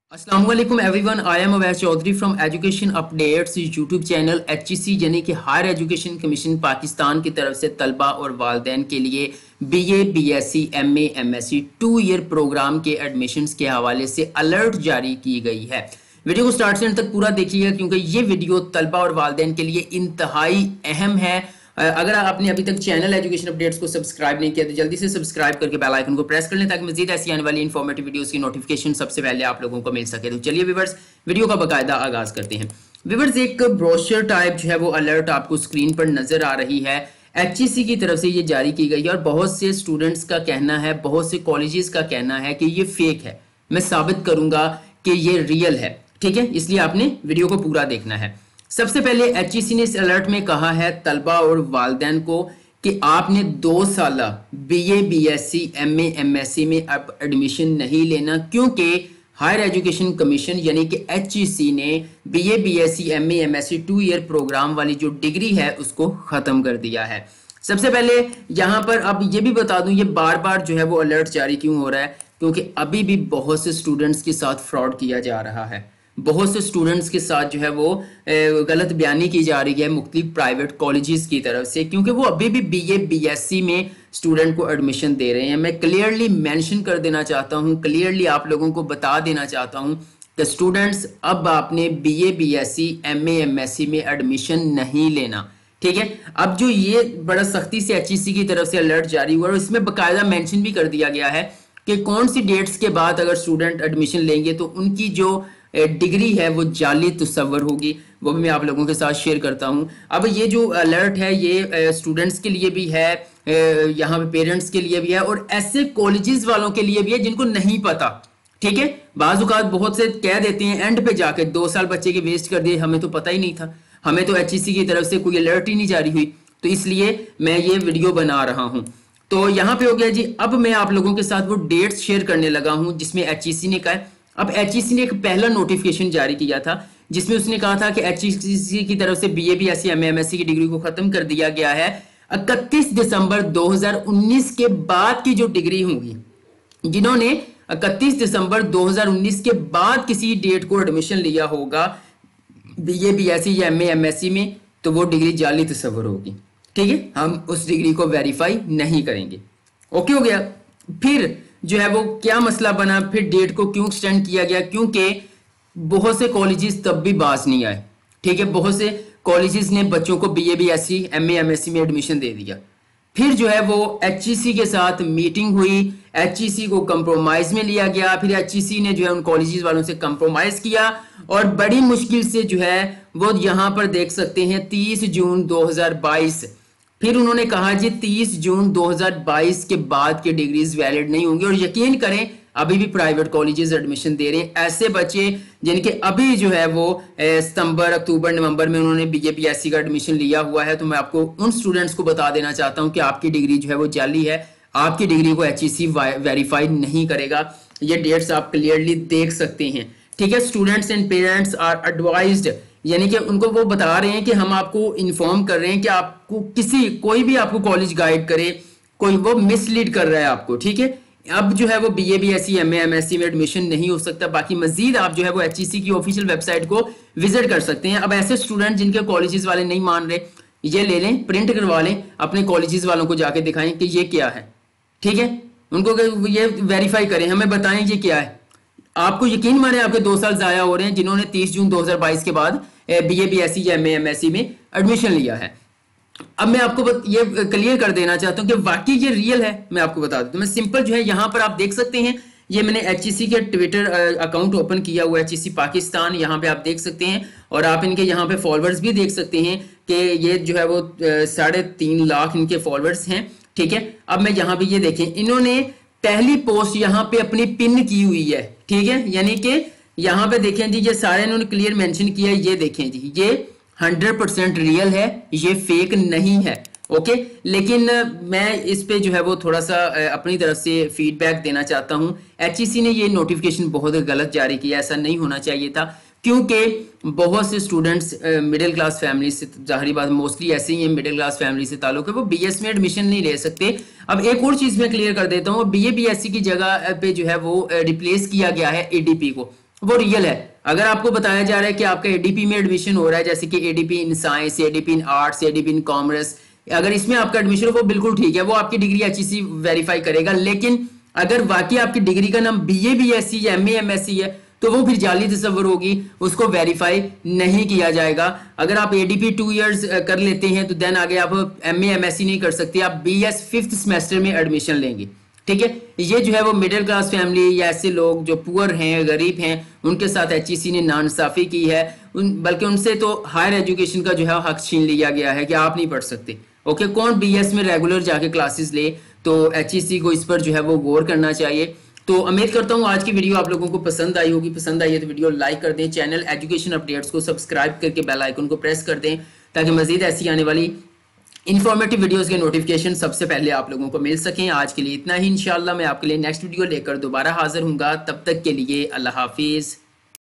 अस्सलाम वालेकुम everyone, I am Awais Chaudhry from education updates YouTube channel. HEC यानी कि हायर एजुकेशन कमीशन पाकिस्तान की तरफ से तलबा और वालदैन के लिए BA BSc MA MSc 2 year program के एडमिशन्स के हवाले से अलर्ट जारी की गई है। वीडियो को स्टार्ट से एंड तक पूरा देखिएगा क्योंकि ये वीडियो तलबा और वालदैन के लिए इंतहाई अहम है। अगर आपने अभी तक चैनल एजुकेशन अपडेट्स को सब्सक्राइब नहीं किया तो जल्दी से सब्सक्राइब करके बेल आइकन को प्रेस कर लें ताकि मजीद ऐसी आने वाली इन्फॉर्मेटिव वीडियोस की नोटिफिकेशन सबसे पहले आप लोगों को मिल सके। तो चलिए व्यूअर्स, वीडियो का बाकायदा आगाज करते हैं। व्यूअर्स, एक ब्रोशर टाइप जो है वो अलर्ट आपको स्क्रीन पर नजर आ रही है। HEC की तरफ से ये जारी की गई है और बहुत से स्टूडेंट्स का कहना है, बहुत से कॉलेजेस का कहना है कि ये फेक है। मैं साबित करूंगा कि ये रियल है, ठीक है, इसलिए आपने वीडियो को पूरा देखना है। सबसे पहले HEC ने इस अलर्ट में कहा है तलबा और वालदैन को कि आपने 2 साल BA BSc MA MSc में अब एडमिशन नहीं लेना क्योंकि हायर एजुकेशन कमीशन यानी कि HEC ने BA BSc MA MSc 2 year program वाली जो डिग्री है उसको ख़त्म कर दिया है। सबसे पहले यहाँ पर अब ये भी बता दूं, ये बार बार जो है वो अलर्ट जारी क्यों हो रहा है, क्योंकि अभी भी बहुत से स्टूडेंट्स के साथ फ्रॉड किया जा रहा है। बहुत से स्टूडेंट्स के साथ जो है वो गलत बयानी की जा रही है मुख्तलिफ प्राइवेट कॉलेजेस की तरफ से, क्योंकि वो अभी भी BA BSc में स्टूडेंट को एडमिशन दे रहे हैं। मैं क्लियरली मेंशन कर देना चाहता हूँ, क्लियरली आप लोगों को बता देना चाहता हूँ कि स्टूडेंट्स अब आपने BA BSc MA MSc में एडमिशन नहीं लेना, ठीक है। अब जो ये बड़ा सख्ती से HEC की तरफ से अलर्ट जारी हुआ और इसमें बाकायदा मेंशन भी कर दिया गया है कि कौन सी डेट्स के बाद अगर स्टूडेंट एडमिशन लेंगे तो उनकी जो डिग्री है वो जाली तस्वर होगी, वो भी मैं आप लोगों के साथ शेयर करता हूं। अब ये जो अलर्ट है ये स्टूडेंट्स के लिए भी है, यहाँ पे पेरेंट्स के लिए भी है और ऐसे कॉलेजेस वालों के लिए भी है जिनको नहीं पता, ठीक है। बाज़ औक़ात बहुत से कह देते हैं एंड पे जाके 2 साल बच्चे के वेस्ट कर दिए, हमें तो पता ही नहीं था, हमें तो HEC की तरफ से कोई अलर्ट ही नहीं जारी हुई, तो इसलिए मैं ये वीडियो बना रहा हूँ। तो यहाँ पे हो गया जी। अब मैं आप लोगों के साथ वो डेट्स शेयर करने लगा हूँ जिसमें HEC ने कहा है। अब HEC ने एक पहला नोटिफिकेशन जारी किया था जिसमें उसने कहा था कि HEC की तरफ से BA BSc MA MSc की डिग्री को खत्म कर दिया गया है। 31 दिसंबर 2019 के बाद की जो डिग्री होंगी, जिन्होंने 31 दिसंबर 2019 के बाद किसी डेट को एडमिशन लिया होगा BA BSc या MA MSc में, तो वो डिग्री जाली तस्वर होगी, ठीक है। हम उस डिग्री को वेरीफाई नहीं करेंगे। ओके हो गया। फिर जो है वो क्या मसला बना, फिर डेट को क्यों एक्सटेंड किया गया, क्योंकि बहुत से कॉलेजेस तब भी बाज नहीं आए, ठीक है। बहुत से कॉलेजेस ने बच्चों को BA BSc MA MSc में एडमिशन दे दिया। फिर जो है वो HEC के साथ मीटिंग हुई, HEC को कंप्रोमाइज में लिया गया, फिर HEC ने जो है उन कॉलेजेस वालों से कंप्रोमाइज किया और बड़ी मुश्किल से जो है वो यहाँ पर देख सकते हैं 30 जून 2022 फिर उन्होंने कहा जी 30 जून 2022 के बाद के डिग्रीज वैलिड नहीं होंगी। और यकीन करें अभी भी प्राइवेट कॉलेजेस एडमिशन दे रहे हैं ऐसे बच्चे जिनके अभी जो है वो सितंबर अक्टूबर नवंबर में उन्होंने BA BSc का एडमिशन लिया हुआ है। तो मैं आपको उन स्टूडेंट्स को बता देना चाहता हूं कि आपकी डिग्री जो है वो जाली है, आपकी डिग्री को HEC वेरीफाई नहीं करेगा। ये डेट्स आप क्लियरली देख सकते हैं, ठीक है। Students and parents are advised, यानी कि उनको वो बता रहे हैं कि हम आपको इन्फॉर्म कर रहे हैं कि आपको कोई भी आपको कॉलेज गाइड करे, कोई वो मिसलीड कर रहा है आपको, ठीक है। अब जो है वो BA BSc MA MSc में एडमिशन नहीं हो सकता। बाकी मजीद आप जो है वो HEC की ऑफिशियल वेबसाइट को विजिट कर सकते हैं। अब ऐसे स्टूडेंट जिनके कॉलेजेस वाले नहीं मान रहे, ये ले लें, प्रिंट करवा लें, अपने कॉलेजेस वालों को जाके दिखाएं कि ये क्या है, ठीक है। उनको ये वेरीफाई करें, हमें बताएं ये क्या है। आपको यकीन माने आपके 2 साल जाया हो रहे हैं जिन्होंने 30 जून 2022 के बाद BA BSc या MA MSc में एडमिशन लिया है। अब मैं आपको ये क्लियर कर देना चाहता हूं कि वाकई ये रियल है। मैं आपको बता दूं, मैं सिंपल जो है यहां पर आप देख सकते हैं, ये मैंने HEC के ट्विटर अकाउंट ओपन किया हुआ है HEC पाकिस्तान, यहां पे आप देख सकते हैं और आप इनके यहां पे फॉलोअर्स भी देख सकते हैं कि ये जो है वो 3.5 लाख इनके फॉलोअर्स हैं, ठीक है। अब मैं यहां पे ये देखें, इन्होंने पहली पोस्ट यहाँ पे अपनी पिन की हुई है, ठीक है। यानी कि यहाँ पे देखें जी, ये सारे इन्होंने क्लियर मेंशन किया है, ये देखें जी, ये 100% रियल है, ये फेक नहीं है, ओके। लेकिन मैं इस पे जो है वो थोड़ा सा अपनी तरफ से फीडबैक देना चाहता हूँ। HEC ने ये नोटिफिकेशन बहुत गलत जारी किया, ऐसा नहीं होना चाहिए था, क्योंकि बहुत से स्टूडेंट्स मिडिल क्लास फैमिली से, जाहिर बात मोस्टली ऐसे ही हैं, मिडिल क्लास फैमिली से ताल्लुक है, वो BS में एडमिशन नहीं ले सकते। अब एक और चीज़ मैं क्लियर कर देता हूँ, BA BSc की जगह पे जो है वो रिप्लेस किया गया है ADP को। وہ ریئل ہے. اگر آپ کو بتایا جا رہا ہے کہ آپ کا اے ڈی پی میں ایڈمیشن ہو رہا ہے، جیسے کہ A D P in science, A D P in arts, A D P in commerce, اگر اس میں آپ کا ایڈمیشن ہو وہ بالکل ٹھیک ہے، وہ آپ کی degree H E C verify کرے گا. لیکن اگر واقعی آپ کی ڈگری کا نام B A B S C یا M A M S C ہے تو وہ پھر جعلی تصور ہوگی، اس کو ویریفائی نہیں کیا جائے گا. اگر آپ اے ڈی پی 2 ایئرز کر لیتے ہیں تو دین آگے آپ M A M S C نہیں کر سکتے، آپ بی ایس 5th سیمسٹر میں ایڈمیشن لیں گے. ٹھیک ہے، یہ جو ہے وہ مڈل کلاس فیملی یا ایسے لوگ جو پور ہیں، غریب ہیں، ان کے ساتھ ایچ ای سی نے ناانصافی کی ہے. بلکہ ان سے تو ہائر ایجوکیشن کا جو ہے حق چھین لیا گیا ہے کہ آپ نہیں پڑھ سکتے. اوکے، کون بی ایس میں ریگولر جا کے کلاسز لے؟ تو ایچ ای سی کو اس پر جو ہے وہ غور کرنا چاہیے. تو امید کرتا ہوں آج کی ویڈیو آپ لوگوں کو پسند آئی ہوگی. پسند آئی ہے تو ویڈیو لائک کر دیں، چینل ایجوکیشن اپڈیٹس کو سبسکرائب کر کے بیل آئیکن کو پریس کر دیں تاکہ مزید ایسی آنے والی انفارمیٹیو ویڈیوز کے نوٹیفیکیشن سب سے پہلے آپ لوگوں کو مل سکیں. آج کے لیے اتنا ہی. انشاءاللہ میں آپ کے لیے نیکسٹ ویڈیو لے کر دوبارہ حاضر ہوں گا. تب تک کے لیے اللہ حافظ.